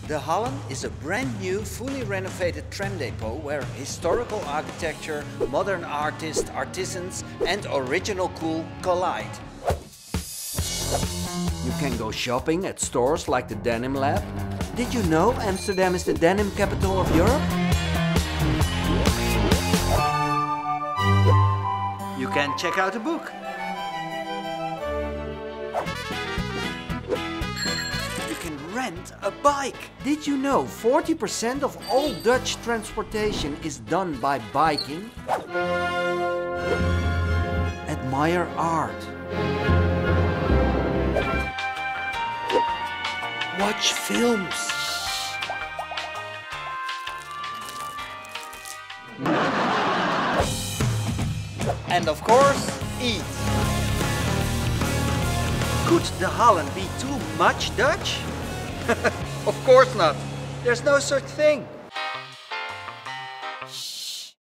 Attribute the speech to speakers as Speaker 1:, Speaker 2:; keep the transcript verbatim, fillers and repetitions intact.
Speaker 1: De Hallen is a brand new, fully renovated tram depot where historical architecture, modern artists, artisans and original cool collide. You can go shopping at stores like the Denim Lab. Did you know Amsterdam is the denim capital of Europe? You can check out a book. You can rent a bike. Did you know forty percent of all Dutch transportation is done by biking? Admire art. Watch films. And of course, eat. Could De Hallen be too much Dutch? Of course not. There's no such thing.